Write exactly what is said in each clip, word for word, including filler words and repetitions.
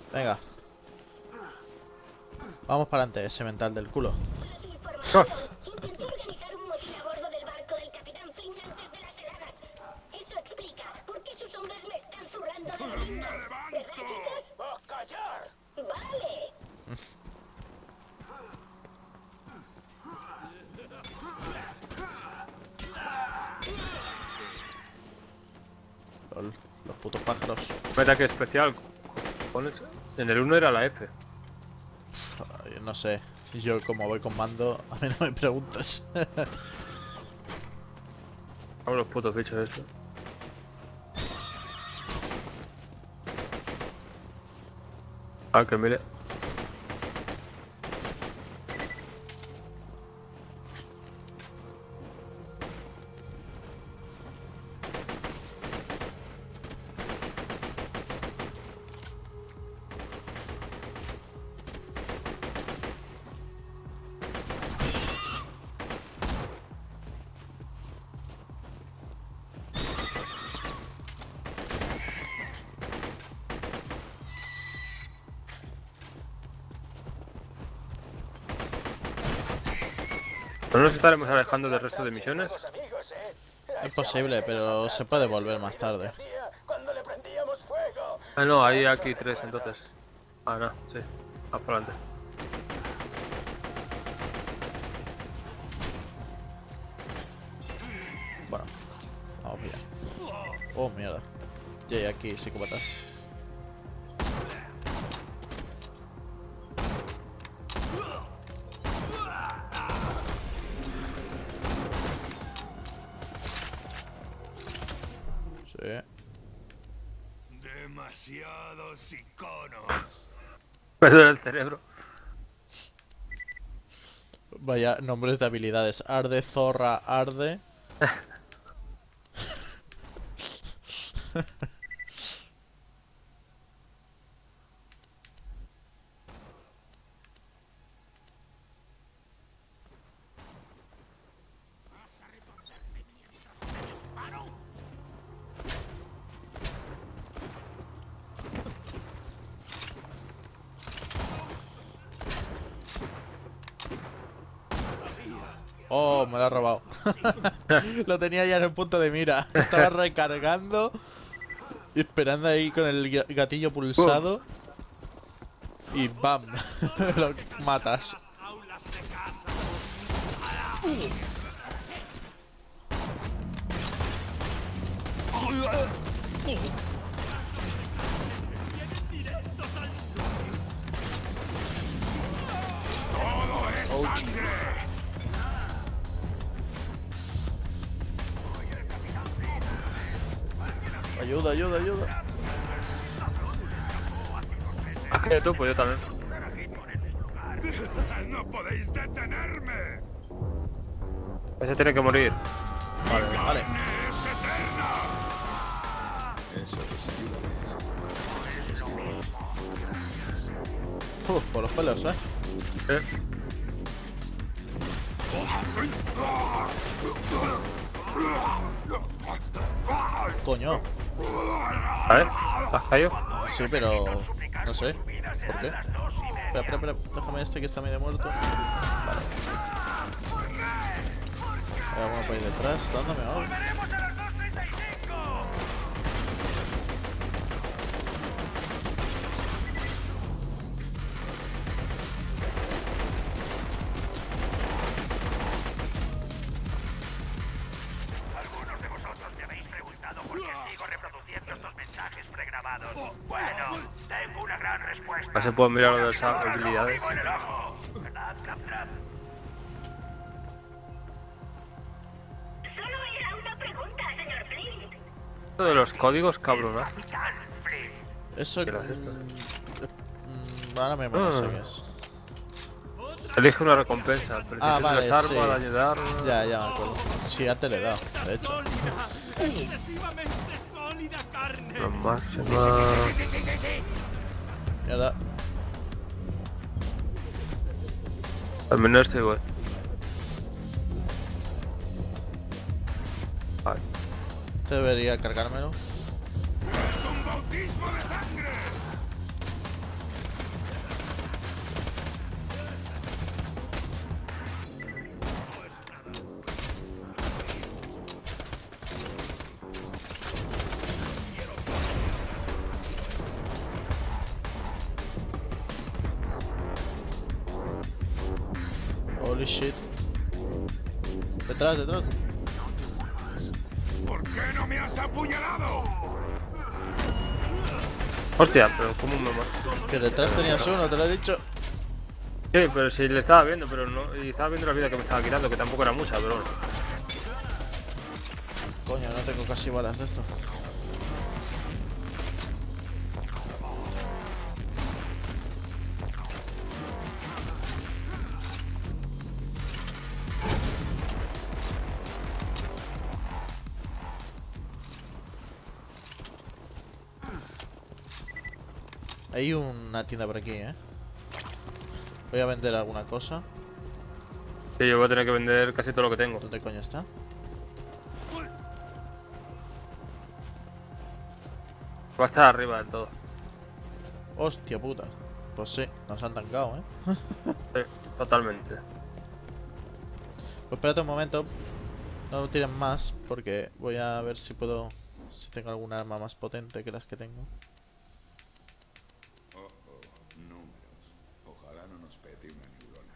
Venga. Vamos para adelante, ese mental del culo. Oh. Intenté organizar un motín a bordo del barco del capitán Flynn antes de las heladas. Eso explica por qué sus hombres me están zurrando de la linda. ¿Verdad, chicas? ¡A callar! Vale. Lol, los putos pájaros. Un ataque especial. Pones- En el uno era la F. Ay, no sé. Yo como voy con mando, a mí no me preguntes. Vamos los putos bichos estos. Ah, que mire. ¿No nos estaremos alejando del resto de misiones? Es posible, pero se puede volver más tarde. Ah, no, hay aquí tres entonces. Ah, no, sí. Más para adelante. Bueno, vamos bien. Oh, mierda. Ya hay aquí psicópatas. Sí. Demasiados iconos. Me duele el cerebro. Vaya nombres de habilidades. Arde, zorra, arde. Oh, me lo ha robado. Lo tenía ya en el punto de mira. Estaba recargando. Y esperando ahí con el ga- gatillo pulsado. Y ¡bam! Lo matas. Ouch. Ayuda, ayuda, ayuda. ¿Has caído tú? Pues yo también. ¡No podéis detenerme! Ese tiene que morir. Vale, vale. ¡Es eterna! Uf, por los pelos, eh. ¿Eh? Coño. A ver, ¿has caído? Sí, pero... No sé. ¿Por qué? Espera, espera, espera. Déjame este que está medio muerto. Vale. Hay alguno por ahí detrás dándome ahora. Algunos de vosotros me habéis preguntado por qué sigo reproduciendo estos mensajes pregrabados. Bueno, tengo una gran respuesta. No se puede mirar lo de esas habilidades. Vivo en el ojo. ¿Verdad, Claptrap? Solo era una pregunta, señor Flint. Esto de los códigos, cabrón. Capitán Flynn. Eso... ¿Qué lo has hecho? mm, mm, ahora mismo no sé Ah. qué es. Elige una recompensa. Pero Ah, si vale, las armas, sí. ayudar. Ya, ya me acuerdo. Sí, ya te le he dado, de hecho. ¡Excesivamente sólida carne! Lo más. Sí, sí, sí, sí, sí, sí, sí. Mierda. Al menos estoy igual. Vale. Este debería cargármelo. ¡Es un bautismo de sangre! Holy shit. Detrás, detrás. ¿Por qué no me has apuñalado? Hostia, pero ¿cómo me mato? Que detrás tenías uno, te lo he dicho. Sí, pero si le estaba viendo, pero no. Y estaba viendo la vida que me estaba quitando, que tampoco era mucha, pero bueno. Coño, no tengo casi balas de esto. Hay una tienda por aquí, eh. Voy a vender alguna cosa. Sí, yo voy a tener que vender casi todo lo que tengo. ¿Dónde coño está? Va a estar arriba del todo. Hostia puta. Pues sí, nos han tancado, eh. Sí, totalmente. Pues espérate un momento. No tiren más, porque voy a ver si puedo... Si tengo alguna arma más potente que las que tengo. Oh, oh, números. Ojalá no nos pete una neurona.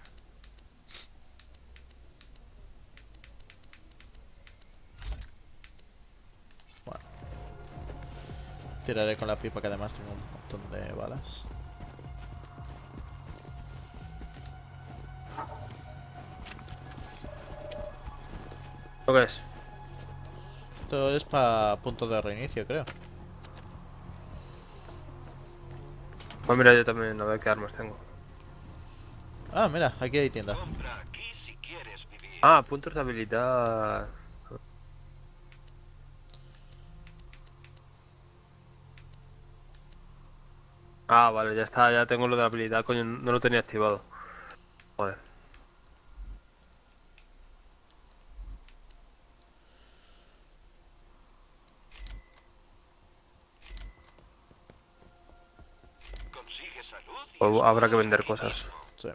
Bueno. Tiraré con la pipa, que además tengo un montón de balas. ¿Lo que es? Esto es para punto de reinicio, creo. Pues mira, yo también a ver qué armas tengo. Ah, mira, aquí hay tienda. Compra aquí si quieres vivir. Ah, puntos de habilidad. Ah, vale, ya está, ya tengo lo de la habilidad, coño, no lo tenía activado. Joder. Consigue salud y Pues es habrá que más vender que cosas. eso. Sí.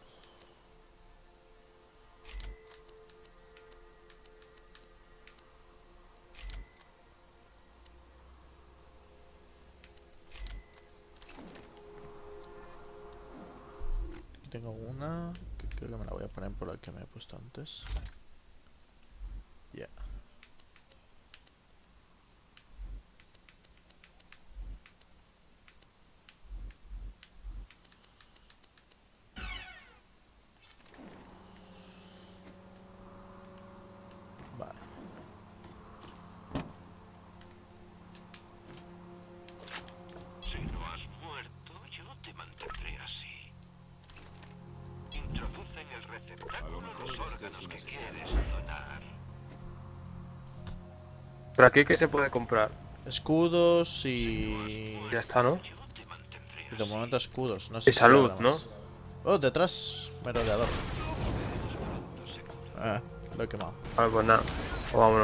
Aquí tengo una que creo que me la voy a poner por la que me he puesto antes. Ya. Vale. Si no has muerto, yo te mantendré así. Introduce en el receptáculo los órganos que quieres donar. Pero aquí, ¿qué se puede comprar? Escudos y... Ya está, ¿no? Yo te mantendré y de así. momento escudos. No sé Y si salud, habrá ¿no? más. Oh, detrás. Merodeador. Eh, lo he quemado. Vale, pues nada. Pues vámonos.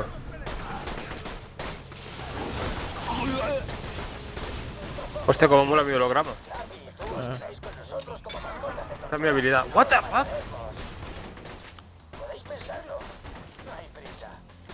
Hostia, cómo mola mi holograma. Eh, Esta es mi habilidad. What the fuck? Podéis pensarlo. No hay prisa.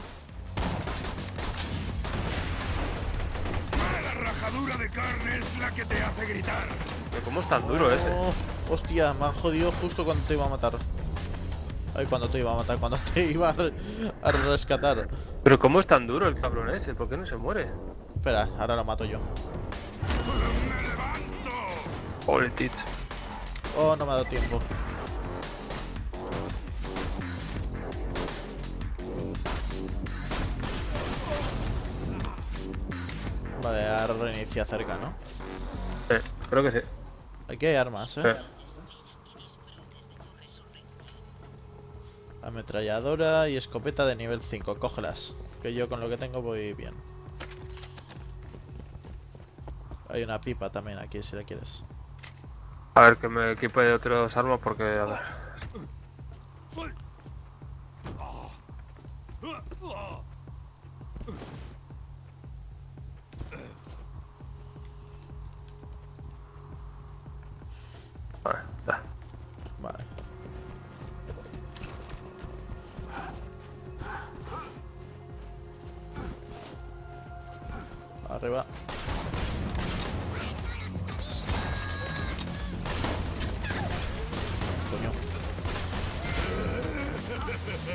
La rajadura de carne es la que te hace gritar. Pero ¿cómo es tan duro ese? oh, hostia, me han jodido justo cuando te iba a matar. Ay, cuando te iba a matar, cuando te iba a, re- a rescatar. Pero ¿cómo es tan duro el cabrón ese? ¿Por qué no se muere? Espera, ahora lo mato yo. ¡Me levanto! Holy tit. Oh, no me ha dado tiempo. Vale, ahora reinicia cerca, ¿no? Eh, creo que sí. Aquí hay armas, ¿eh? Eh. Ametralladora y escopeta de nivel cinco. Cógelas, que yo con lo que tengo voy bien. Hay una pipa también aquí si la quieres. A ver, que me equipe de otras armas porque, a ver. Vale, ya. Vale. Arriba. Coño.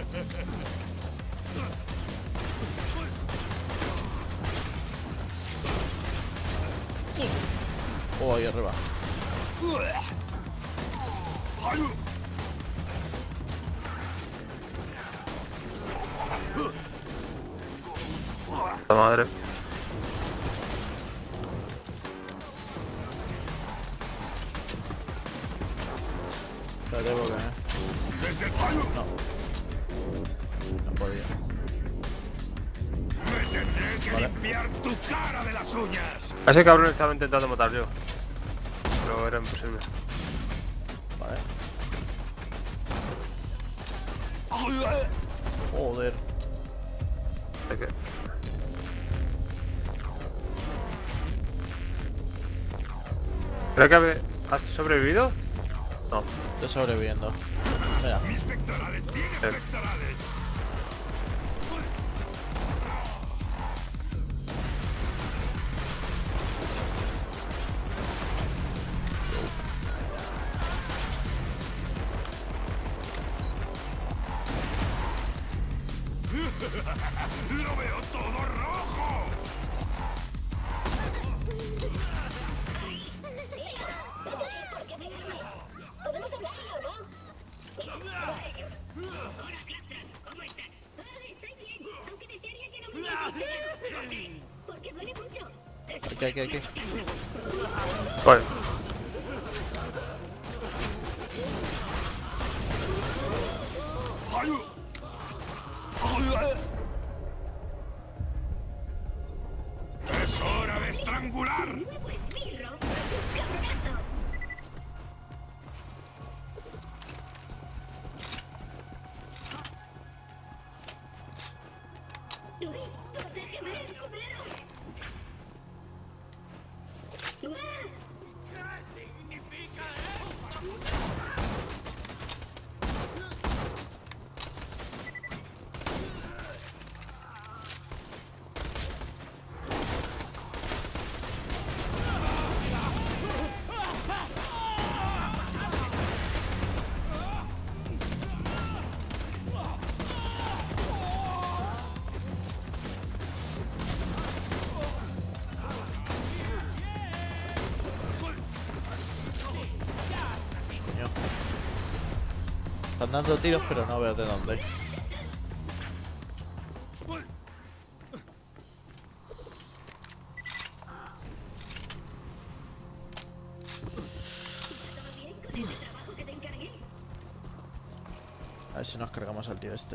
Oh, ahí arriba. La madre. Espérate, porque, eh. ¡Desde el palo! No. No podía. ¡Me tendré que Vale. limpiar tu cara de las uñas! A ese cabrón estaba intentando matar yo. Pero era imposible. Vale. Joder. ¿De qué? ¿Creo que habe- has sobrevivido? No. Estoy sobreviviendo. Mira. ¡Mis pectorales tienen Eh. pectorales! ¡Lo veo todo rojo! No tenéis por qué pegarme. Podemos hablarlo, ¿no? Hola, Claptrap, ¿cómo estás? Ah, estoy bien, aunque desearía que no me hubieses pegado. Porque duele mucho. Aquí, aquí, aquí. Vale. ¡Es hora de estrangular! Nuevo esbirro, un cabronazo. Uy, protégeme, escudero. ¡Ah! Coño. Están dando tiros, pero no veo de dónde. ¿Todo bien con ese trabajo que te encargué? A ver si nos cargamos al tío este.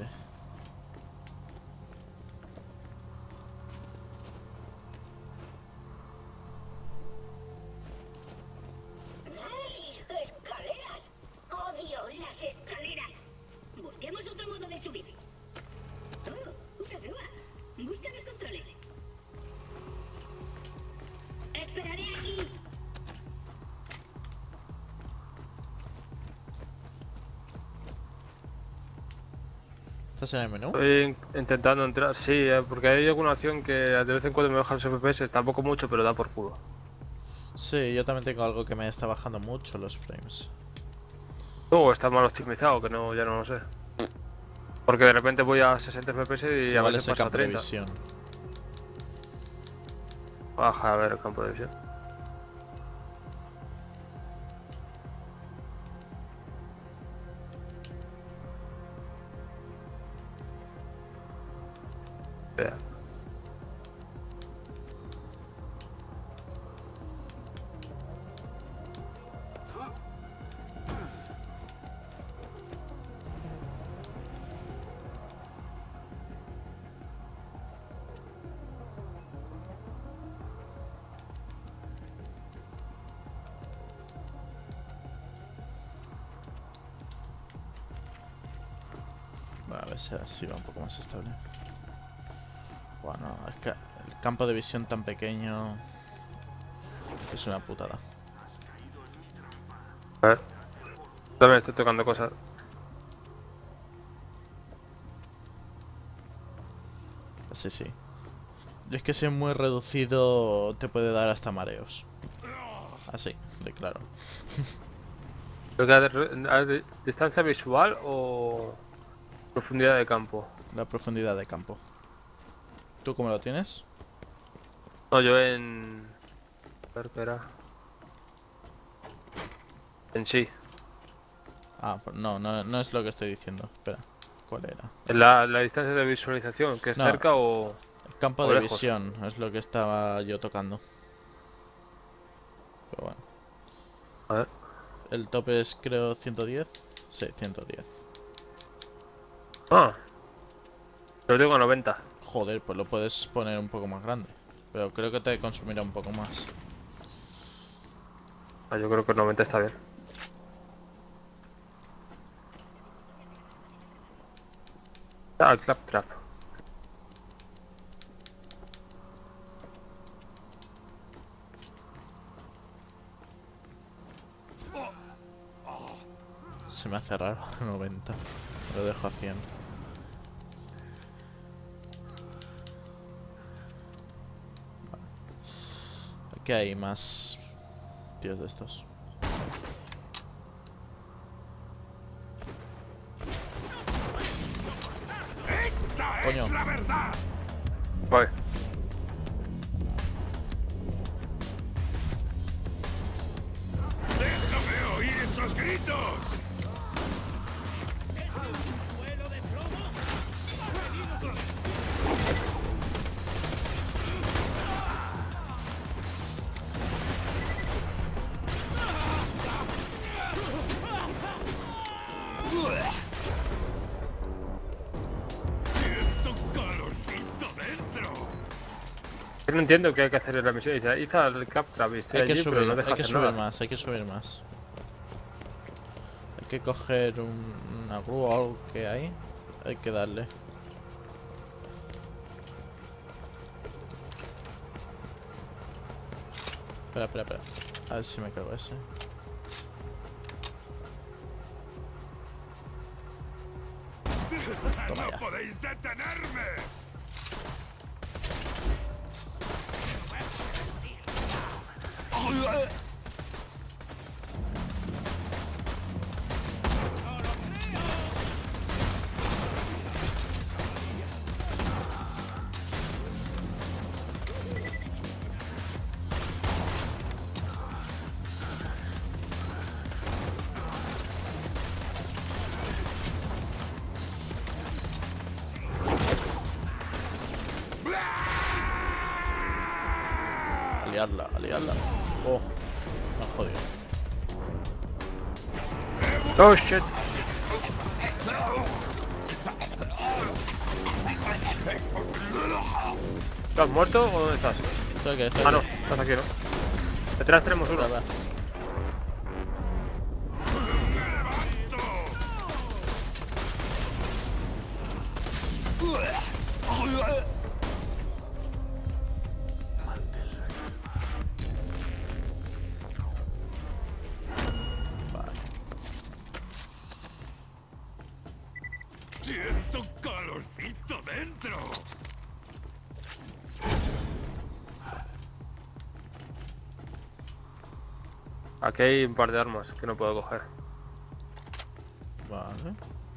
¡Ay! ¡Escaleras! ¡Odio las escaleras! Busquemos otro modo de subir. ¡Oh! ¡Una grúa! Busca los controles. Esperaré aquí. ¿Estás en el menú? Estoy in- intentando entrar, sí, eh, porque hay alguna acción que de vez en cuando me baja los F P S, tampoco mucho, pero da por culo. Sí, yo también tengo algo que me está bajando mucho los frames. O está mal optimizado, que no, ya no lo sé. Porque de repente voy a sesenta F P S y a Igual veces es el pasa a campo de treinta. visión. Baja a ver el campo de visión. Vea. Bueno, a ver si así va un poco más estable. Bueno, es que el campo de visión tan pequeño es una putada. A ver. También estoy tocando cosas. Así sí. Y es que si es muy reducido te puede dar hasta mareos. Así, de claro. ¿Pero que a, de- a de- distancia visual o...? Profundidad de campo. La profundidad de campo. ¿Tú cómo lo tienes? No, yo en... A ver, espera. En sí. Ah, pues no, no, no es lo que estoy diciendo. Espera, ¿cuál era? En la, la distancia de visualización, que es No. cerca o... El campo O de lejos. visión es lo que estaba yo tocando. Pero bueno. A ver. El tope es creo ciento diez. Sí, ciento diez. Ah. Lo tengo a noventa. Joder, pues lo puedes poner un poco más grande. Pero creo que te consumirá un poco más. Ah, yo creo que noventa está bien. Ah, el claptrap. Se me hace raro, noventa. Lo dejo a cien. Vale. Aquí hay más tíos de estos. ¡Esta Coño. es la verdad! Voy. ¡Déjame oír esos gritos! Siento calorcito dentro. Yo no entiendo qué hay que hacer en la misión. Dice, hizo el claptrap y estoy Hay que allí, pero subir, no deja hay que hacer subir nada. más, hay que subir más. Hay que coger un, una grúa o algo que hay. Hay que darle. Espera, espera, espera. A ver si me cargo ese. Toma ¡No ya. podéis detenerme! A liarla, a liarla. Oh, me han jodido. Oh shit. ¿Estás muerto o dónde estás? Estoy aquí, estoy Ah, no, aquí. estás aquí, ¿no? Detrás tenemos uno. Espera, espera. Vale. Siento calorcito dentro. Aquí hay un par de armas que no puedo coger. Vale.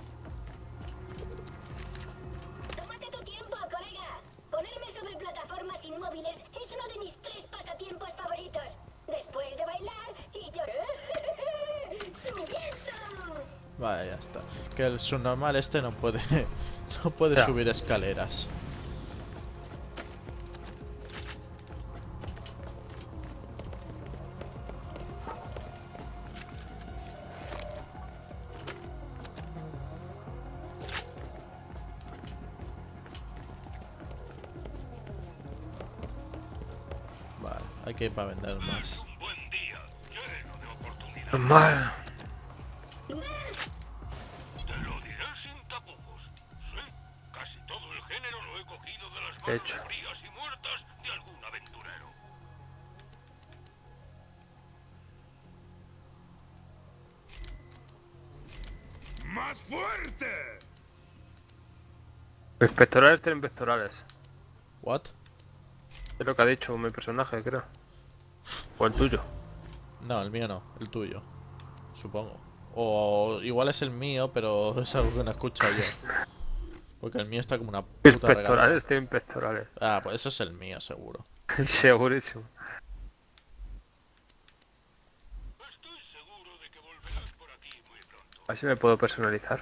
Tómate tu tiempo, colega. Ponerme sobre plataformas inmóviles es uno de mis tres pasatiempos favoritos. Después de bailar y llorar. ¡Subiendo! Vale, ya está. Que el subnormal este no puede. No puede Ya. subir escaleras. Vale, hay que ir para vender más. Un buen día, lleno de oportunidades. Normal. Te lo diré sin tapujos. Sí, casi todo el género lo he cogido de las De manos hecho. frías y muertas de algún aventurero. ¡Más fuerte! Los pectorales tienen pectorales. ¿What? Es lo que ha dicho mi personaje, creo. O el tuyo. No, el mío no, el tuyo. Supongo. O igual es el mío, pero es algo que no he escuchado yo. Porque el mío está como una Mis puta regalada. pectorales tienen pectorales. Ah, pues eso es el mío, seguro. Segurísimo. Estoy seguro de que volverás por aquí muy pronto. A ver si me puedo personalizar.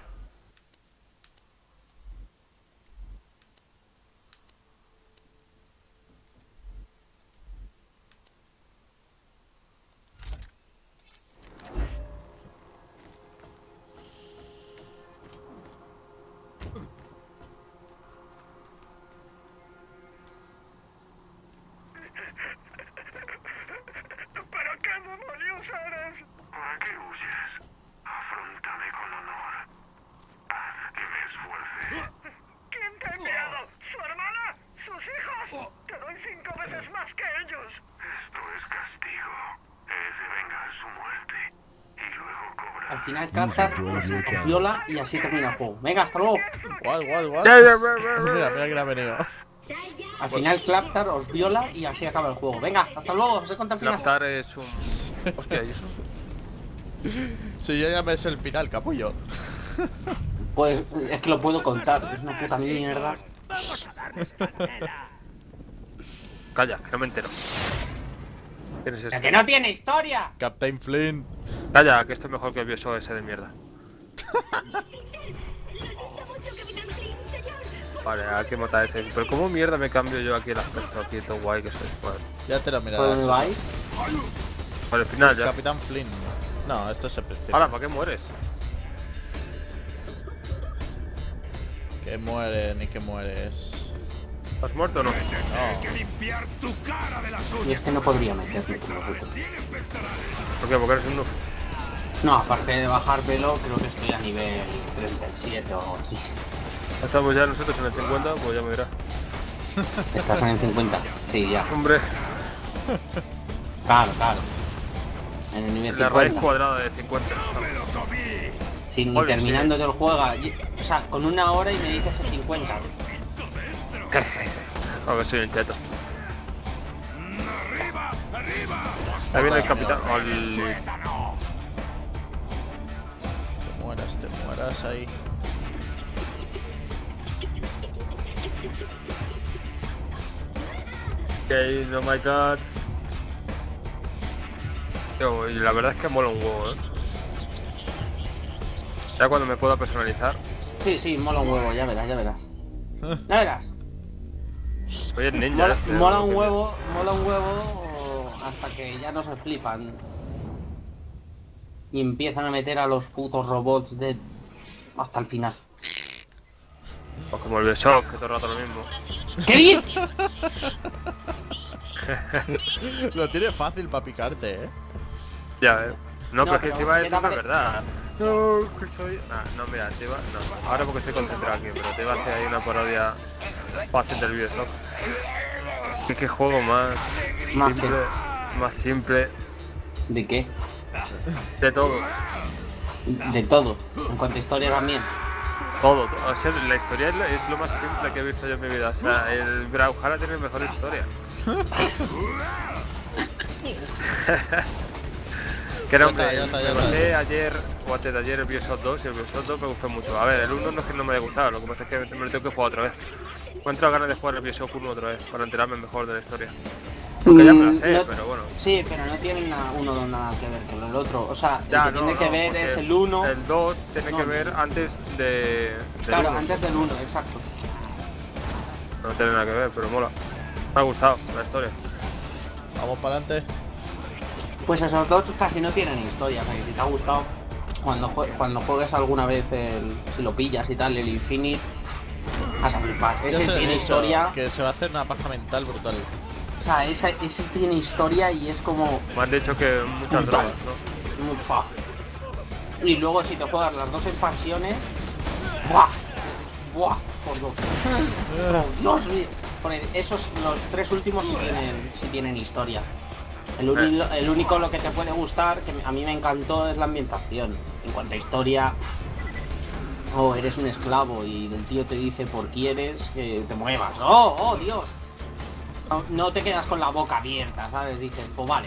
¿Para qué demonios eres? ¿A qué huyes? Afróntame con honor. Haz que me esfuerce. ¿Quién te ha enviado? ¿Su hermana? ¿Sus hijos? Te doy cinco veces más que ellos. Esto es castigo. Ese venga su muerte. Y luego cobra. Al final Cazar os viola y así termina el juego. Venga, hasta luego. Guay, guay, guay. Ya, ya, ya, ya, Mira, ya. mira quién ha venido. Al final Claptar os viola y así acaba el juego. Venga, hasta luego, os he contado el final. Laptar es un... Hostia, ¿y eso? Si yo ya me sé el final, capullo. Pues es que lo puedo contar, es una puta mierda. Calla, que no me entero. ¿Quién es ¡El este? que no tiene historia! Captain Flynn. Calla, que esto es mejor que el Bioshock ese de mierda. Lo siento mucho, Capitán Flynn, señor. Por Vale, favor, hay que matar a ese. Pero ¿cómo mierda me cambio yo aquí el aspecto? Aquí todo guay que soy. Vale. Ya te lo ¿Por mirarás. dónde vais? Por el final ya. Capitán Flynn. No, esto es el principio. Ahora, ¿para qué mueres? Que muere, ni que mueres. ¿Has muerto o no? No. que limpiar tu cara de las Y es que no podría meterme como puto. ¿Por qué? Porque eres un noob. No, aparte de bajar velo, creo que estoy a nivel treinta y siete o algo así. Estamos ya nosotros en el cincuenta, pues ya me dirás. ¿Estás en el cincuenta? Sí, ya. Hombre, Claro, claro. En el nivel la raíz cincuenta. cuadrada de cincuenta. Si ni Ole, terminando el juego. y- O sea, con una hora y me dices que cincuenta. Aunque soy un cheto. Ahí viene el capitán. Oli. Te mueras, te mueras ahí. Okay, oh my god. Yo, y la verdad es que mola un huevo, eh. Ya cuando me pueda personalizar. Sí, sí, mola un huevo, ya verás, ya verás. Ya verás. Oye, el ninja Mola, este. mola ¿no? un Que- huevo, mola un huevo hasta que ya no se flipan. Y empiezan a meter a los putos robots de... hasta el final. O como el Bioshock, que todo el rato lo mismo. ¿Qué bien? Lo tiene fácil para picarte, eh. Ya, eh. No, No, pero es que pero encima ¿qué eso no te es verdad. No, que soy. Ah, no, mira, te iba. No, ahora porque estoy concentrado aquí, pero te iba a hacer ahí una parodia fácil del Bioshock. ¿Qué, qué juego más Más simple? que- Más simple ¿De qué? de todo. De todo. En cuanto a historia también. Todo, todo. O sea, la historia es lo, es lo más simple que he visto yo en mi vida. O sea, el Brawlhalla tiene mejor historia. Que era, Ya hombre, está, ya está, ya me está. pasé ayer o antes de ayer el Bioshock dos y el Bioshock dos me gustó mucho. A ver, el uno no es que no me haya gustado, lo que pasa es que me lo tengo que jugar otra vez. Me han entrado ganas de jugar el Bioshock uno otra vez para enterarme mejor de la historia. Aunque ya me la Mm, sé, no- pero bueno. Sí, pero no tiene na- uno nada que ver con el otro. O sea, Ya, lo que no, tiene que no, ver porque es el uno. El dos tiene No, que no. ver antes de. del Claro, uno. antes del uno, exacto. No tiene nada que ver, pero mola. Me ha gustado la historia. Vamos para adelante. Pues esos dos casi no tienen historia, o sea, que si te ha gustado, cuando, jue- cuando juegues alguna vez el, si lo pillas y tal, el Infinite, vas a flipar. Ya Ese os he tiene dicho historia, Que se va a hacer una paja mental brutal. o sea, ese, ese tiene historia y es como... Me han dicho que muchas Brutal. drogas, ¿no? muy fa. Y luego si te juegas las dos expansiones, ¡buah! ¡Buah! Por dos. Oh, Dios mío. Joder, esos, los tres últimos sí tienen, sí tienen historia. El, uni- el único lo que te puede gustar, que a mí me encantó, es la ambientación. En cuanto a historia, oh, eres un esclavo y el tío te dice por quieres que te muevas. ¡Oh, oh, Dios! No, no te quedas con la boca abierta, ¿sabes? Dices, pues vale.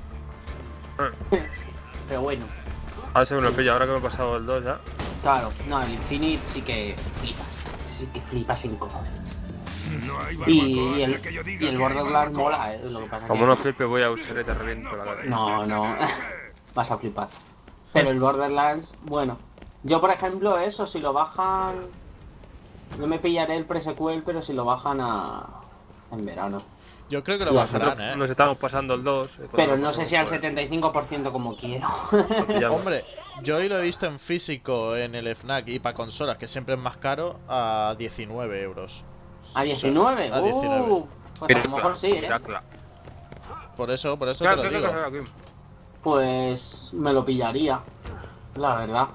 Pero bueno, A ver si me lo pillo ahora que me he pasado el dos ya. claro, no, el Infinite sí que flipas. es que flipas en cojones. No hay Y, barbacoa y el, hasta que yo diga y el que hay Borderlands barbacoa. mola, eh. Lo que pasa Como que... no flipe voy a usar y te reviento la cabeza. No, no. Vas a flipar. Pero el Borderlands, bueno. Yo, por ejemplo, eso, si lo bajan... Yo me pillaré el pre-sequel, pero si lo bajan a... en verano. Yo creo que lo Ya, bajarán, Nosotros ¿eh? nos estamos pasando el dos. y cuando Pero lo no sé pasemos, si al pues, setenta y cinco por ciento como quiero. lo pillamos. Hombre, yo hoy lo he visto en físico en el FNAC y para consolas, que siempre es más caro, a diecinueve euros. ¿A diecinueve? A diecinueve. Uh, pues a lo mejor sí, ¿eh? Piracla. Por eso, por eso te Claro, lo claro, digo. claro, aquí. Pues me lo pillaría. La verdad.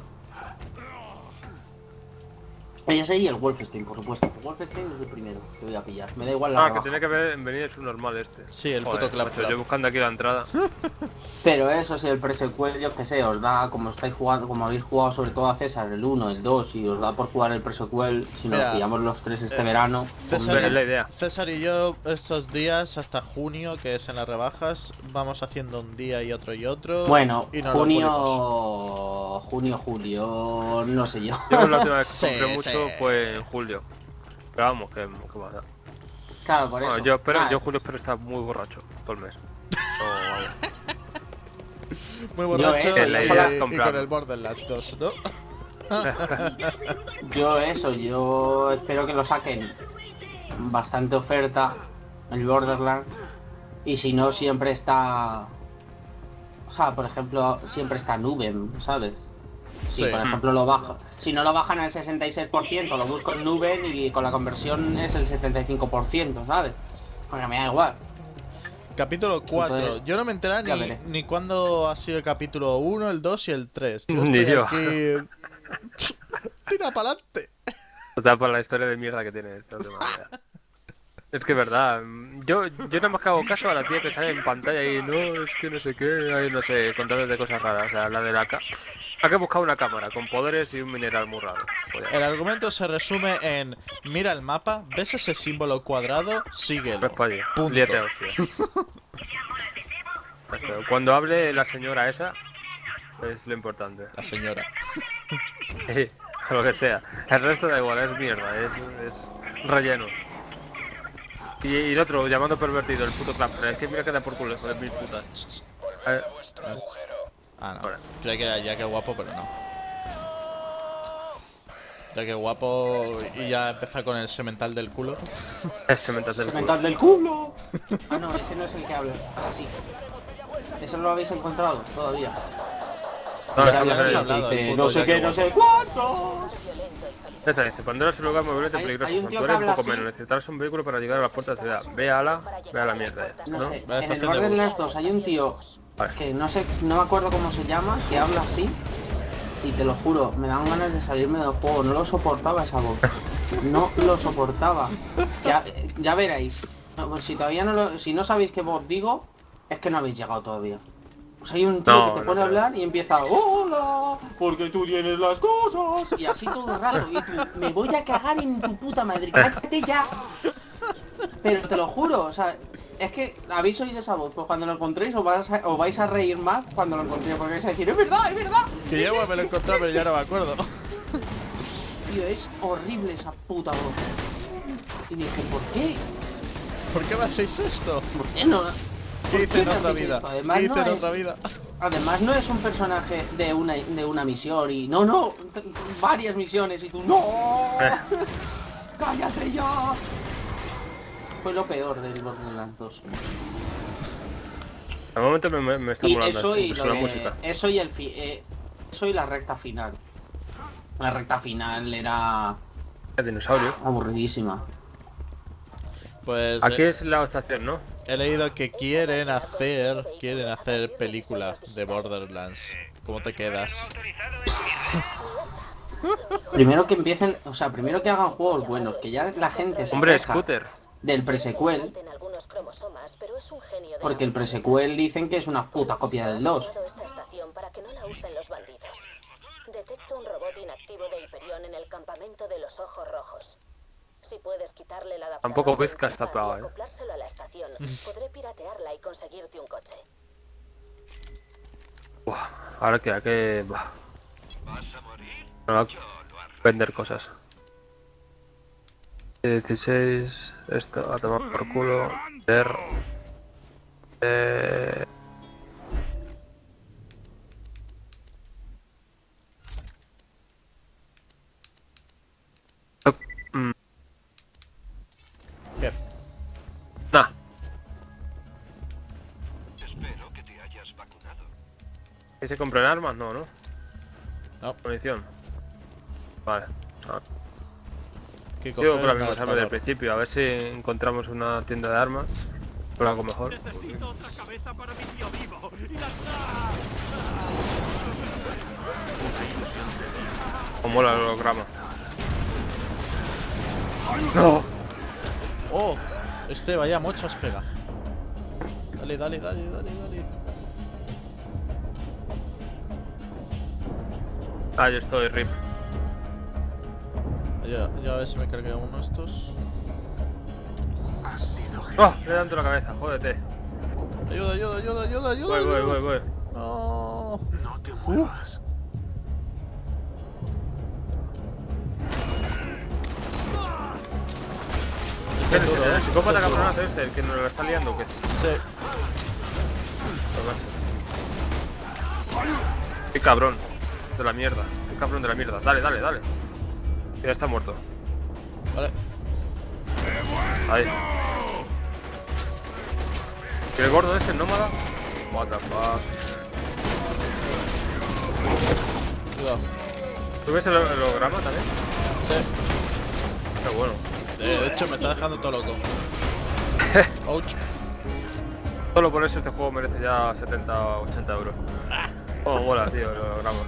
Ese y el Wolfenstein, por supuesto. El Wolfenstein es el primero que voy a pillar. Me da igual la Ah, que rebaja. tiene que ver en venir es un normal este. Sí, el Joder, puto Clap macho, Clap. yo buscando aquí la entrada. Pero eso, si el pre-sequel, yo que sé, os da, como estáis jugando, como habéis jugado sobre todo a César, el uno, el dos, y os da por jugar el pre-sequel, si nos Mira, pillamos los tres este eh, verano, pues César, Es la idea. César y yo estos días hasta junio, que es en las rebajas, vamos haciendo un día y otro y otro. bueno, y no lo pulimos. junio, junio, julio, no sé yo. Yo la última vez que Sí, compré mucho sí. fue en julio. Pero vamos, que, que va a dar. Claro, por eso. Bueno, yo espero, Nada, yo julio espero estar muy borracho todo el mes. No, vamos. Muy borracho eso, y, la y- idea es y comprarlo. con el Borderlands dos, ¿no? Yo eso, yo espero que lo saquen bastante oferta el Borderlands, y si no siempre está, o sea, por ejemplo, siempre está Nuben, ¿sabes? Si Sí. por ejemplo lo baja, si no lo bajan al sesenta y seis por ciento, lo busco en Nuben y con la conversión es el setenta y cinco por ciento, ¿sabes? Porque me da igual. Capítulo cuatro. Entonces, Yo no me enteré ya ni, veré. ni cuándo ha sido el capítulo uno, el dos y el tres. Yo Ni estoy yo. aquí... Tira para adelante. O sea, por la historia de mierda que tiene esta última vida. Es que es verdad, yo, yo nada más que hago caso a la tía que sale en pantalla y no, es que no sé qué, hay no sé, contando de cosas raras, o sea, la de la ca... Hay que buscar una cámara con poderes y un mineral muy raro. Pues ya. El argumento se resume en: mira el mapa, ves ese símbolo cuadrado, síguelo. Ves para allí, Punto. líate, hostia. Macho, cuando hable la señora esa, es lo importante. La señora. Sí, o lo que sea. El resto da igual, es mierda, es, es relleno. Y, y el otro, llamando pervertido, el puto Clap. Es que mira que da por culo, hijo de mil putas. A ver, Ah, no. Ahora. Creía que era ya que guapo, pero no. Ya que guapo y ya empezar con el semental del culo. es cementas del culo. ¡Cemental del culo! Ah, no, ese no es el que habla. Ahora sí. ¿Eso no lo habéis encontrado todavía? No, Ya eso habíamos no sé. hablado del Dice, puto no sé ya que qué, no guapo. sé cuántos. Esta dice, Pandora es un lugar muy violento y Hay- peligroso. hay un tío que Santuario un habla poco así. menos. Necesitarás un vehículo para llegar a la puerta de la ciudad. Ve a la, ve a la mierda, No ¿no? sé, Va a la en el estación de Borderlands bus. dos hay un tío Vale. que no sé, no me acuerdo cómo se llama, que habla así. Y te lo juro, me dan ganas de salirme del juego. No lo soportaba esa voz. No lo soportaba. Ya, ya veréis. No, pues si todavía no lo, si no sabéis qué voz digo, es que no habéis llegado todavía. Pues hay un tío No, que te no pone a creo. hablar y empieza, hola, porque tú tienes las cosas. Y así todo el rato. Y tú, me voy a cagar en tu puta madre, cállate ya. Pero te lo juro, o sea, es que habéis oído esa voz, pues cuando lo encontréis os vais a, os vais a reír más cuando lo encontréis, porque vais a decir, es verdad, es verdad. Que yo igual me lo he encontrado, pero ya no me acuerdo. Tío, es horrible esa puta voz. Y dije, ¿por qué? ¿Por qué me hacéis esto? ¿Por qué no? ¿Qué ¿Por hice en me otra hacéis vida? esto? Además, ¿Qué hice no en es- otra vida? Además no es un personaje de una, de una misión y... No, no, t- varias misiones y tú... ¡No! Eh. ¡Cállate ya! Fue lo peor del Borderlands dos. Al momento me, me, me está Y molando eso y, incluso lo la de- música. eso y el fi- eh, eso y la recta final. La recta final era El dinosaurio. aburridísima. Pues Aquí eh, es la estación, ¿no? he leído que quieren hacer, quieren hacer películas de Borderlands. ¿Cómo te quedas? Primero que empiecen, o sea, primero que hagan juegos buenos, que ya la gente se Hombre, queja Scooter. del pre-sequel, Falten algunos cromosomas, pero es un genio de porque el la pre-sequel dicen que es una puta copia del dos. He esta estación para que no la usen los bandidos. Detecto un robot inactivo de Hyperion en el campamento de los ojos rojos. Si puedes quitarle el adaptador Tampoco de Vizca está interfaz y clavado, ¿eh? acoplárselo a la estación, podré piratearla y conseguirte un coche. Buah, ahora que hay que... Buah. Ahora, vender cosas. dieciséis, esto, a tomar por culo. Ver. Eh... Mm, ¿Qué? nah, Espero que te hayas vacunado. ¿que se compran armas? No, ¿no? No. Munición. Vale. Ah. ¿Qué Digo coger? por las mismas Nada, armas del valor. principio, a ver si encontramos una tienda de armas con algo mejor. Necesito otra cabeza para mi tío vivo. Y la... O mola el holograma. ¡No! ¡Oh! Este, vaya mochas pega. Dale, dale, dale, dale, dale. Ahí estoy, rip. Ya, ya a ver si me cargué uno de estos. ¡Oh! Le he dado en la cabeza, jódete. Ayuda, ayuda, ayuda, ayuda, ayuda. Voy, voy, ayuda. voy, voy. No. No te muevas. ¿Qué duro, es eh. el psicópata cabronazo este, el que nos lo está liando o qué? Sí. Qué cabrón. De la mierda. Qué cabrón de la mierda. Dale, dale, dale. Ya está muerto. Vale. Ahí. ¿Y el gordo este, el nómada? What the fuck. Cuidado. ¿Tú ves el, el holograma también? Sí. Qué bueno. De hecho, me está dejando todo loco. Ouch. Solo por eso este juego merece ya setenta o ochenta euros. Oh, mola, tío, el holograma.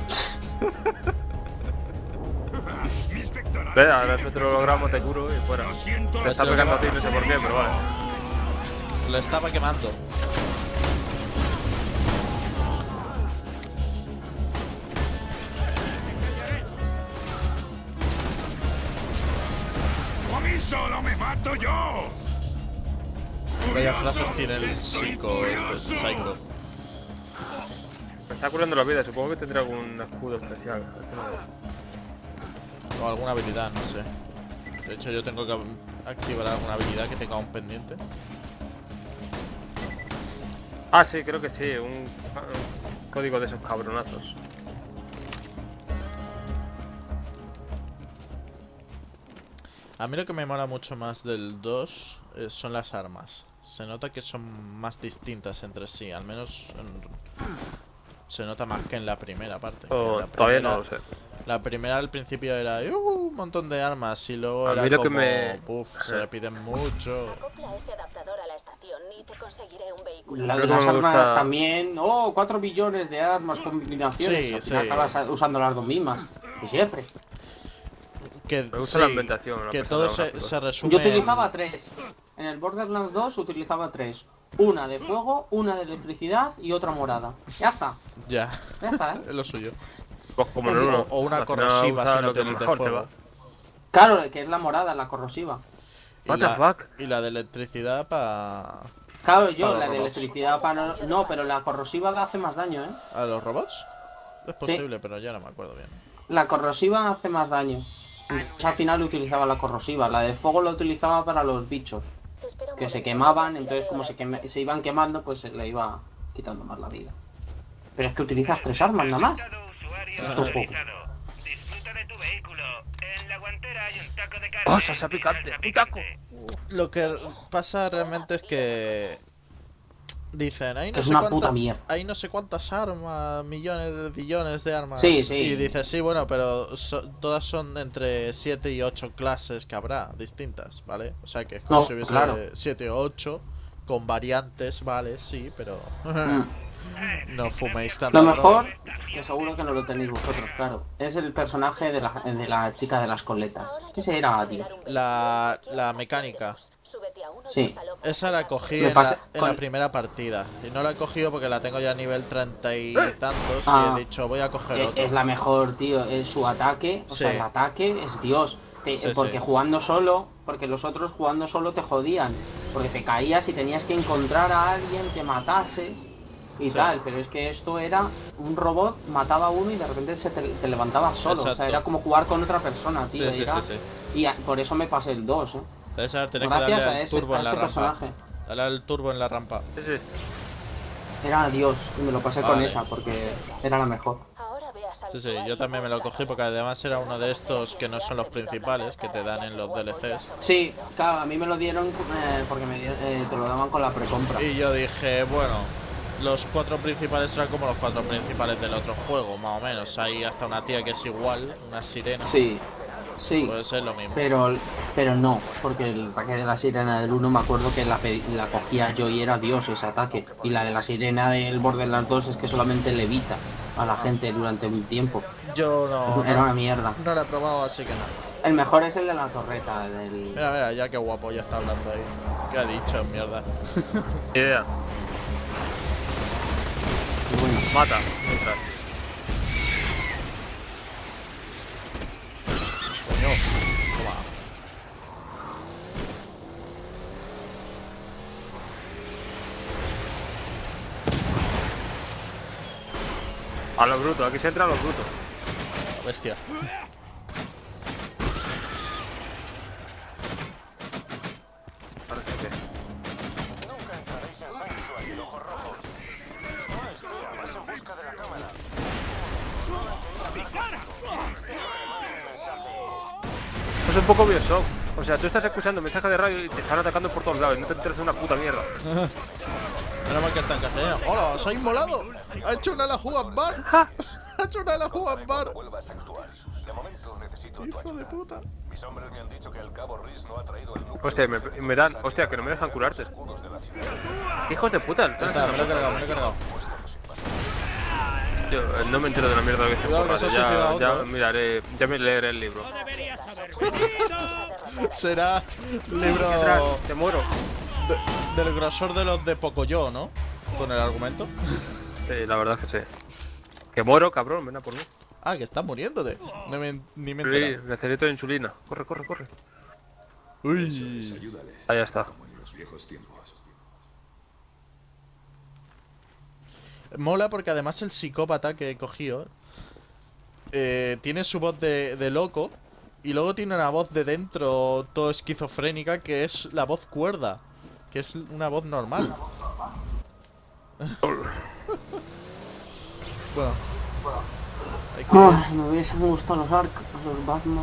Mis pectorales. Ve, ahora es otro holograma, te curo y fuera. Lo siento. Te está pegando a ti, no sé por qué, pero vale. Lo estaba quemando. ¡A mí solo me mato yo! Vaya Furioso, frases tiene el estoy psico, este, furioso. psycho. Me está curando la vida, supongo que tendrá algún escudo especial. O alguna habilidad, no sé. De hecho, yo tengo que activar alguna habilidad que tenga un pendiente. Ah, sí, creo que sí, un, un código de esos cabronazos. A mí lo que me mola mucho más del dos eh, son las armas. Se nota que son más distintas entre sí, al menos en- se nota más que en la primera parte. que en O la todavía primera- no lo sé. La primera al principio era "Uh, un montón de armas y luego A era mí lo que como, me- "Puf, se le piden mucho". Acopla ese adaptador a la estación y te conseguiré un vehículo. La de Creo que las me armas gusta- también. Oh, cuatro billones de armas, combinaciones. Sí, Al final sí. acabas usando las dos mismas. Y siempre. Que, Me gusta sí, la ambientación, la que cosa todo de se, gráficos. se resume Yo en- utilizaba tres. En el Borderlands dos utilizaba tres. Una de fuego, una de electricidad y otra morada. Ya está. Ya, Ya está, ¿eh? es lo suyo. Pues como en O- uno. o una al final corrosiva usa si no lo que tienes de mejor te fuego. va. Claro, que es la morada, la corrosiva. Y What the la, fuck? y la de electricidad para Claro, yo, Para la los de robots. electricidad para no... No, pero la corrosiva hace más daño, ¿eh? a los robots. Es posible, pero ya no me acuerdo bien. La corrosiva hace más daño. Entonces, al final utilizaba la corrosiva. La de fuego la utilizaba para los bichos. Te espero un Que se momento quemaban, mientras entonces como se, piloteo la quema- se iban quemando, pues se le iba quitando más la vida. Pero es que utilizas tres armas nada más. Presentado usuario Ojo. autorizado. Disfruta de tu vehículo. En la guantera hay un taco de carne. ¡Oh, salsa y picante! salsa ¡Un taco! picante. Lo que pasa realmente es que dicen, hay no Es sé una cuánta- puta mierda. hay no sé cuántas armas, millones de billones de armas. Sí, sí. Y dices, sí, bueno, pero so- todas son entre siete y ocho clases que habrá distintas, ¿vale? O sea que es como No, si hubiese claro. siete o ocho con variantes, vale, sí, pero Mm. no fuméis tanto. Lo mejor, que seguro que no lo tenéis vosotros, claro, es el personaje de la, de la chica de las coletas. Ese era, tío. La- la mecánica. Sí. Esa la cogí Me en, pasa- la, en con- la primera partida. Y no la he cogido porque la tengo ya a nivel treinta y tantos. Ah. Y he dicho, voy a coger Es, otro. es la mejor, tío. Es su ataque, o sea, Sí. el ataque es Dios. Te- Sí, porque sí. jugando solo, porque los otros jugando solo te jodían. Porque te caías y tenías que encontrar a alguien que matases y Sí. tal, pero es que esto era un robot, mataba a uno y de repente se te, te levantaba solo. O Exacto. sea, era como jugar con otra persona, tío. Sí, sí, era- sí, sí. Y a- por eso me pasé el dos, ¿eh? Debes saber tener que Gracias darle a al ese, turbo a en la ese rampa. personaje. Dale al turbo en la rampa. Sí, sí. Era Dios, y me lo pasé con Vale. esa porque era la mejor. Ahora ve a Sí, sí, Santuario yo también me lo Busca. cogí porque además era uno de estos que no son los principales, que te dan en los D L Cs. Sí, claro, a mí me lo dieron eh, porque me, di- eh, te lo daban con la precompra. Y yo dije, bueno, los cuatro principales eran como los cuatro principales del otro juego, más o menos. Hay hasta una tía que es igual, una sirena. Sí, sí. Puede ser lo mismo. Pero, pero no, porque el ataque de la sirena del uno me acuerdo que la, pe- la cogía yo y era Dios ese ataque. Y la de la sirena del Borderlands dos es que solamente levita a la gente durante un tiempo. Yo no, Era una no, mierda. no lo he probado, así que nada. El mejor es el de la torreta, del... Mira, mira, ya qué guapo ya está hablando ahí. ¿Qué ha dicho, mierda? Ni idea. Bueno, Mata. Mientras. Coño, toma. A lo bruto, aquí se entra a lo bruto. La bestia. Parece que. Nunca entraréis en Sanctuary, ojos rojos. Una espía, vas en busca de la cámara. No la quería hablar contigo. Deja que le mandes un mensaje. Es un poco Bioshock. O sea, tú estás escuchando mensajes de radio y te están atacando por todos lados y no te enteras de una puta mierda. Menos mal que está en castellano. ¡Hola! ¡Se ha inmolado! ¡Ha hecho una la Juan Bar! ¡Ha hecho una la Juan Bar! Vuelva a Sanctuary. De momento necesito tu ¡Hijo de ayuda. puta! Mis hombres me han dicho que el cabo Rhys no ha traído el núcleo Hostia, me, de me dan. Hostia, que no me dejan curarte. escudos de la ciudad. Hijos de puta. Ya está, me lo he cargado, me lo he cargado. Yo eh, no me entero de la mierda que Cuidado, que por se ha radio. suicidado Ya, ya otro, eh. miraré, ya me leeré el libro. Será libro Detrás, te muero. de- del grosor de los de Pocoyo, ¿no? Con el argumento. Sí, la verdad es que sí. Que muero, cabrón, ven a por mí. Ah, que está muriéndote. No me, ni me he Sí, enterado. necesito insulina. Corre, corre, corre. Uy. Ayúdale, Ahí ya está. como en los viejos tiempos. Mola porque además el psicópata que he cogido eh, tiene su voz de, de loco y luego tiene una voz de dentro todo esquizofrénica que es la voz cuerda, que es una voz normal. Bueno. Hay que... Ay, me hubiesen gustado los Ark, los Batman.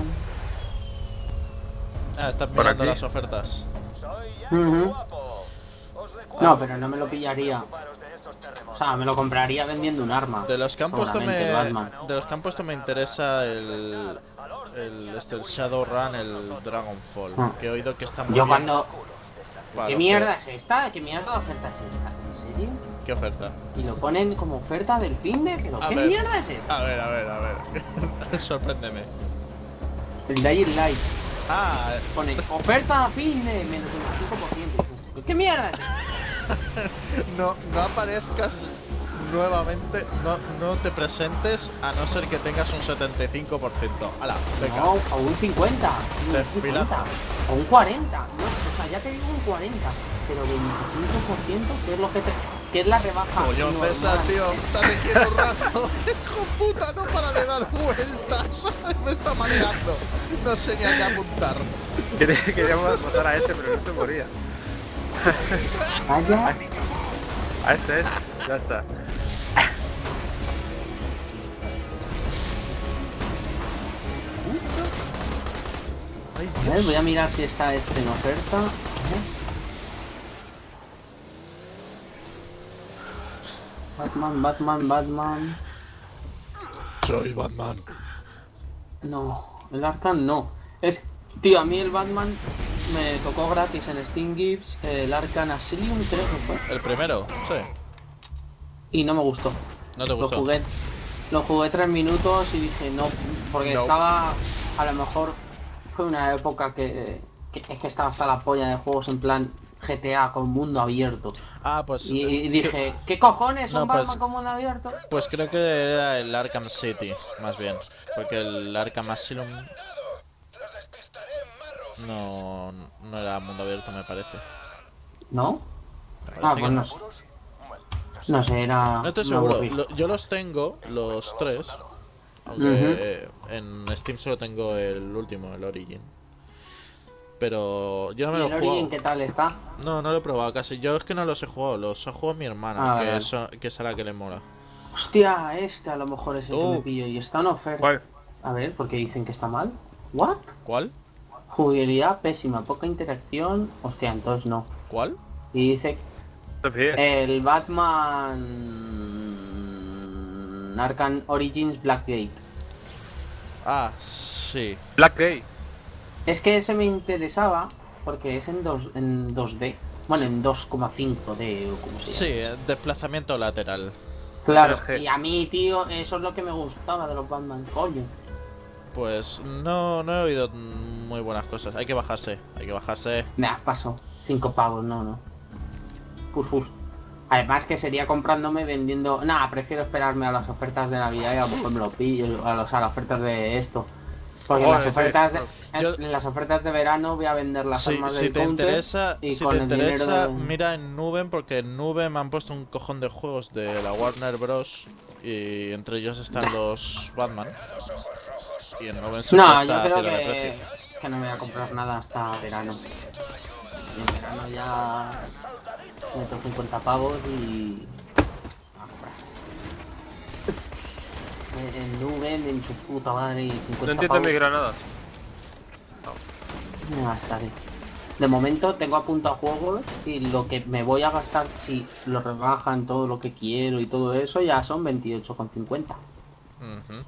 Ah, estás Por mirando aquí. las ofertas. Ujú. No, pero no me lo pillaría. O sea, me lo compraría vendiendo un arma. De los que han puesto me, seguramente, Batman. de los que han puesto me interesa el el, este, el Shadowrun, el Dragonfall, Ah. que he oído que está muy Yo bien. cuando... Vale, ¿Qué mierda es esta? ¿Qué mierda de oferta es esta? ¿En serio? ¿Qué oferta? Y lo ponen como oferta del fin de... ¿Pero A qué ver. mierda es esta? A ver, a ver, a ver. Sorpréndeme. El Dying Light. Ah, Pone oferta fin de menos veinticinco por ciento. Y dices, ¿qué mierda es esta? no, no aparezcas nuevamente, no, no te presentes a no ser que tengas un setenta y cinco por ciento. Hala, venga. No, o un cincuenta, tío, un Desfila. cincuenta, o un cuarenta, no, o sea, ya te digo un cuarenta, pero veinticinco por ciento, ¿qué es lo que te, qué es la rebaja? Coño, normal? César, tío, date quieto un rato. Hijo puta, no para de dar vueltas. Me está mareando. No sé ni a qué apuntar. Quería- Queríamos matar a este, pero no se moría. Vaya, A este es. Ya está. Ay, a ver, voy a mirar si está este en oferta. A ver. Batman, Batman, Batman. soy Batman. No, el Arkham no. Es, tío, a mí el Batman me tocó gratis en Steam Gifts, el Arkham Asylum creo que fue. ¿El primero? Sí. Y no me gustó. ¿No te Lo gustó? jugué, lo jugué tres minutos y dije no, porque No. estaba, a lo mejor fue una época que, que es que estaba hasta la polla de juegos en plan G T A con mundo abierto. Ah, pues... Y, eh, y dije, ¿qué cojones un No, pues- Batman con mundo abierto? Pues creo que era el Arkham City, más bien. Porque el Arkham Asylum... No, no era mundo abierto, me parece. ¿No? Me Ah, parece que pues no no. sé. ¿Seguros? Maldita No sé, era. No estoy me seguro. aburrí. Lo- yo los tengo, los tres. Aunque en Steam solo tengo el último, el Origin. Pero yo no me ¿Y lo el he Origin jugado. qué tal está? No, no lo he probado casi. Yo es que no los he jugado, los ha jugado mi hermana, Ah, que, vale. es, que es a la que le mola. Hostia, este a lo mejor es el que Oh. me pillo y está en oferta. ¿Cuál? A ver, ¿por qué dicen que está mal? ¿What? ¿Cuál? Jugabilidad pésima, poca interacción. Hostia, entonces no. ¿Cuál? Y dice Te fíes. el Batman Arkham Origins Blackgate. Ah, sí. Black Gate. Es que ese me interesaba porque es en, dos, en dos D. Bueno, en dos coma cinco D o como se llama. Sí, eh, desplazamiento lateral. Claro, Pero es que- y a mí, tío, eso es lo que me gustaba de los Batman, coño. Pues no, no he oído muy buenas cosas. Hay que bajarse, hay que bajarse. Nah, paso. Cinco pavos, no, no. Fus, fus. Además que sería comprándome, vendiendo... Nah, prefiero esperarme a las ofertas de Navidad y a lo mejor me lo pillo, a, los, a las ofertas de esto. Porque en Joder, las sí. ofertas de, en Yo- las ofertas de verano voy a vender las Si, armas si del te Counter interesa, y si con te el dinero interesa, de- mira en Nuben, porque en Nuben me han puesto un cojón de juegos de la Warner Bros. Y entre ellos están los Batman. Y en Nuben se No, cuesta yo creo tirar de que, precio. que no me voy a comprar nada hasta verano. Y en verano ya meto cincuenta pavos y... a comprar. En- En Nuben, en su puta madre, y cincuenta No entiendo pavos. mis granadas. Me gastaré. De momento tengo apuntado juegos y lo que me voy a gastar si lo rebajan todo lo que quiero y todo eso ya son veintiocho con cincuenta. Ujú,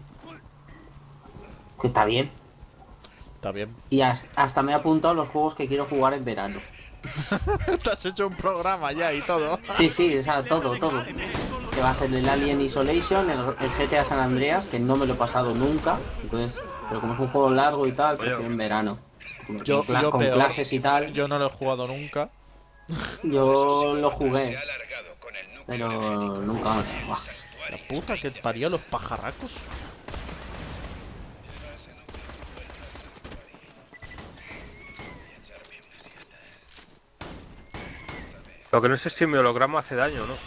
Que está bien. está bien. Y as- hasta me he apuntado los juegos que quiero jugar en verano. Te has hecho un programa ya y todo. Sí, sí, o sea, todo, todo. Que va a ser el Alien Isolation, el, el G T A San Andreas, que no me lo he pasado nunca. Entonces, pero como es un juego largo y tal, pues Oye. en verano. Yo, Con cla- yo con peor. clases y tal. Yo no lo he jugado nunca. Yo lo jugué, pero nunca. Buah. La puta que parió los pajarracos. Lo que no sé si mi holograma hace daño o no.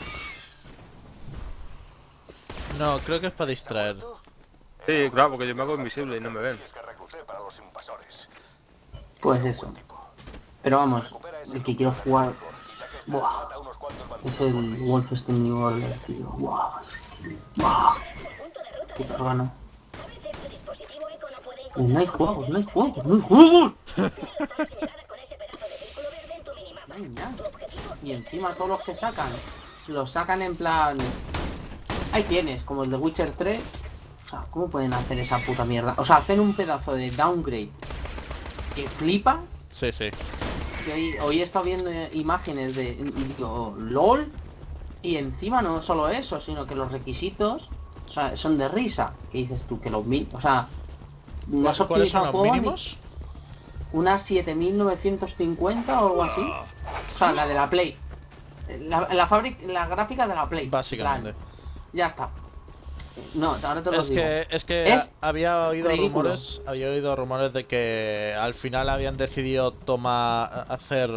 No, creo que es para distraer. Sí, claro, porque yo me hago invisible y no me ven. Es que recluté para los invasores. Pues eso. Pero vamos, el que quiero jugar buah, Mata unos cuantos es el Wolfenstein New Order, tío. Buah, buah, Punto de ruta puta gana. A veces tu dispositivo eco no puede Eh, No hay encontrar juegos, no hay juegos, no hay juegos. la zona señalada con ese pedazo de círculo verde en tu minimapa. No hay nada. Tu objetivo Y encima todos los que sacan, los sacan en plan... Ahí tienes, como el de Witcher tres. O sea, ¿cómo pueden hacer esa puta mierda? O sea, hacen un pedazo de downgrade que flipas. Sí, sí. Que hoy, hoy he estado viendo eh, imágenes de... Y digo, LOL. Y encima no solo eso, sino que los requisitos, o sea, son de risa. Que dices tú, que los mil... O sea, no has ¿Cuál- ¿Cuáles son optimizado el los juego ni- mínimos? unas siete mil novecientos cincuenta o algo así. O sea, la de la Play. La, la, fábrica, la gráfica de la Play. Básicamente. Plan, ya está. No, ahora te lo Es digo. que, es que Es había oído ridículo. rumores, había oído rumores de que al final habían decidido tomar, hacer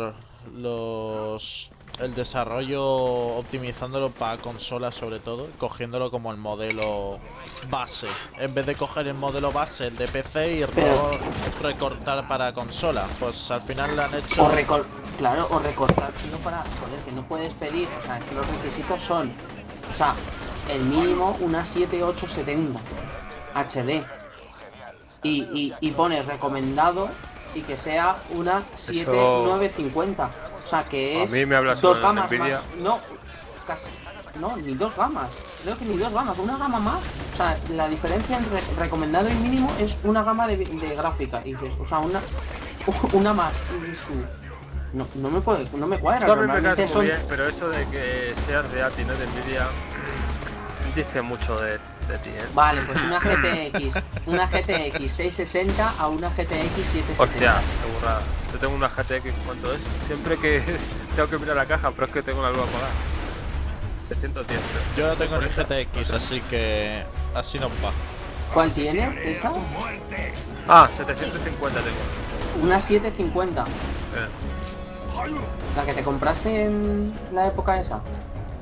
los el desarrollo optimizándolo para consolas sobre todo, cogiéndolo como el modelo base, en vez de coger el modelo base, el de P C y Pero- ro- recortar para consola. Pues al final lo han hecho. O recor claro, o recortar, no para, joder, que no puedes pedir, o sea, es que los requisitos son, o sea, el mínimo una siete ocho setenta H D. Y, y, y pones recomendado y que sea una siete nueve cincuenta. O sea, que A es mí me hablas dos sobre el gamas Nvidia. más. No, casi, no, ni dos gamas. Creo que ni dos gamas, una gama más. O sea, la diferencia entre recomendado y mínimo es una gama de, de gráfica. Y dices, o sea, una, una más. Y dices tú, no, no me puede, no me cuadra. Tú a mí me Normalmente caes muy son- bien, pero eso de que seas de A T I, no de Nvidia, dice mucho de, de ti, ¿eh? Vale, pues una G T X, una G T X seiscientos sesenta a una G T X setecientos setenta. Hostia, qué burrada. Yo tengo una G T X, ¿cuánto es? Siempre que tengo que mirar la caja, pero es que tengo la luz apagada. setecientos diez. Yo no tengo ni G T X, así que así nos va. ¿Cuál tienes? ¿Esa? Ah, setecientos cincuenta tengo. Una setecientos cincuenta. Eh. La que te compraste en la época esa.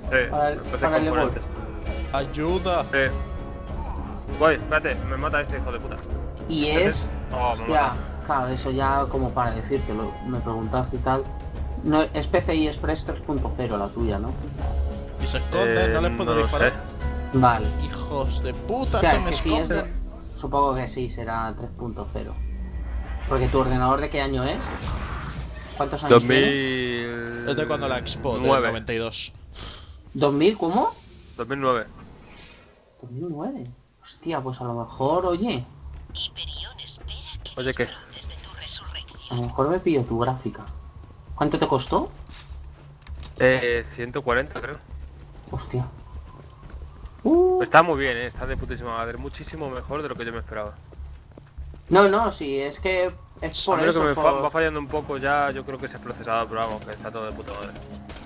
Para el- me parece para el componentes. ¡Ayuda! Eh. Voy, espérate, me mata este hijo de puta. Y ¿Ese? es... Oh, me Hostia, mata. claro, eso ya como para decírtelo, me preguntaste y tal. No, es P C I Express tres punto cero la tuya, ¿no? Y se esconden, Eh, no les puedo no lo disparar. sé. Vale. Hijos de puta, O sea, se es me que sí, es de- esconden. Supongo que sí, será tres punto cero. Porque tu ordenador, ¿de qué año es? ¿Cuántos años dos tiene? mil... Es de cuando la Expo, del nueve. noventa y dos. ¿dos mil? ¿Cómo? dos mil nueve. dos mil nueve. Hostia, pues a lo mejor, oye, Oye, ¿qué? a lo mejor me pillo tu gráfica. ¿Cuánto te costó? Eh, ciento cuarenta creo. Hostia. Uh. Está muy bien, eh, está de putísima madre. Muchísimo mejor de lo que yo me esperaba. No, no, sí, es que es A por mí lo que eso. me fa- por- va fallando un poco ya, yo creo que es el procesador, pero vamos, que está todo de puta madre.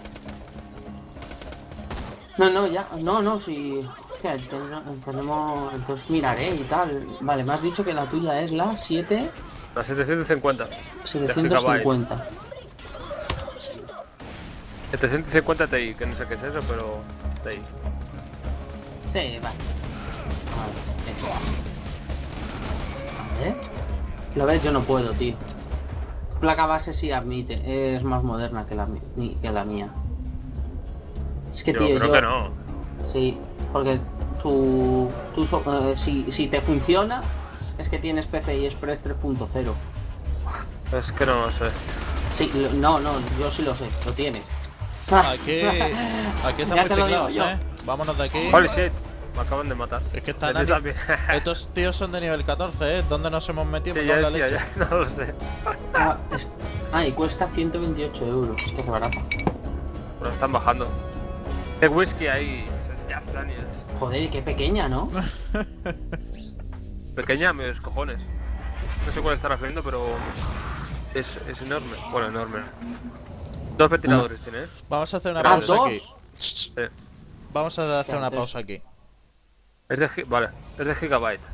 No, no, ya, no, no, sí. Hostia, ten- tenemos. Entonces miraré y tal. Vale, me has dicho que la tuya es la siete La setecientos cincuenta. setecientos cincuenta. setecientos cincuenta Ti, que no sé qué es eso, pero Ti. Sí, vale. Vale, eso. A ver. Lo ves, yo no puedo, tío. Placa base sí admite, es más moderna que la, mi- que la mía. Es que, Yo tío, creo yo... que no. Sí, porque tu, tu so- eh, si, si te funciona, es que tienes P C I Express tres punto cero. Es que no sé. Sí, lo- no, no, yo sí lo sé, lo tienes. Aquí, aquí están Ya muy te lo digo ciclados, yo. eh. Vámonos de aquí. Holy shit, me acaban de matar. Es que están Este a- también. Estos tíos son de nivel catorce, ¿eh? ¿Dónde nos hemos metido? Sí, Me ya cago en la decía, leche. ya, no lo sé. Ah, es- ah, y cuesta ciento veintiocho euros, es que es barato. Pero están bajando. El whisky ahí, es Jack Daniels. Joder, qué pequeña, ¿no? Pequeña, medios cojones. No sé cuál está refiriendo, pero es, es enorme. Bueno, enorme. Dos ventiladores tiene, ¿eh? Vamos a hacer una Ah, pausa ¿dos? aquí. Sí. Vamos a hacer una Entonces- pausa aquí. Es de, gi- vale, es de Gigabyte.